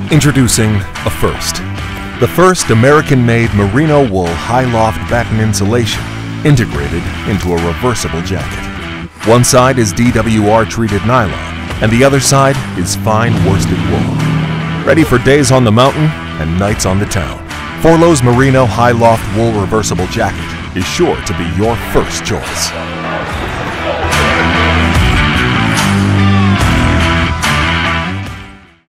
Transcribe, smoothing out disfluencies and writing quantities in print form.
Introducing a first. The first American-made merino wool high-loft batten insulation integrated into a reversible jacket. One side is DWR-treated nylon, and the other side is fine worsted wool. Ready for days on the mountain and nights on the town. FORLOH's Merino Hi-Loft Wool Reversible Jacket is sure to be your first choice.